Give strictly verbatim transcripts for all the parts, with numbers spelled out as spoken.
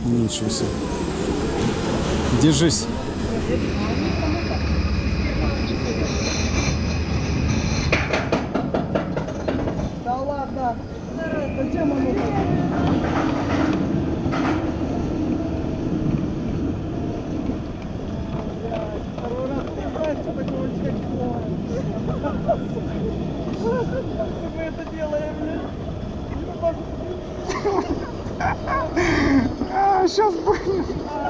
Ничего себе. Держись. Да ладно. Зачем оно так? Второй раз не знаешь, что такое чекло. Мы это делаем, А, сейчас будет.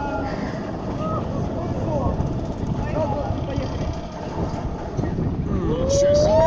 Ничего себе.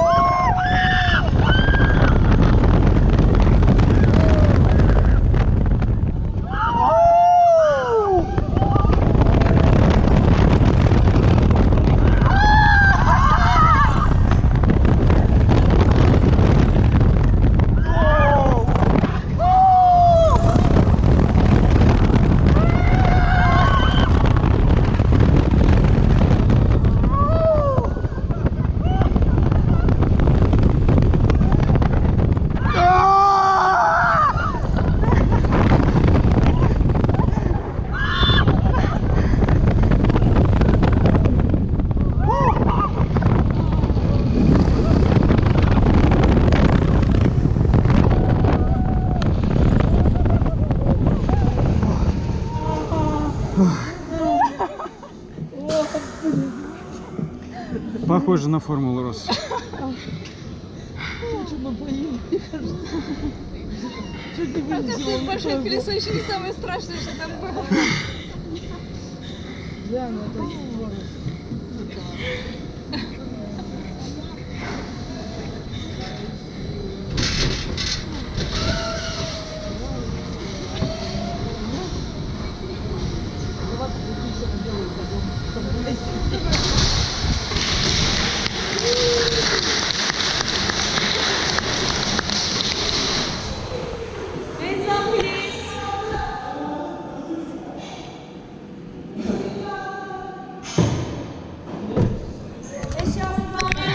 Похоже на формулу Росс. Большое колесо еще не самое страшное, что там было. Да, ну это здорово.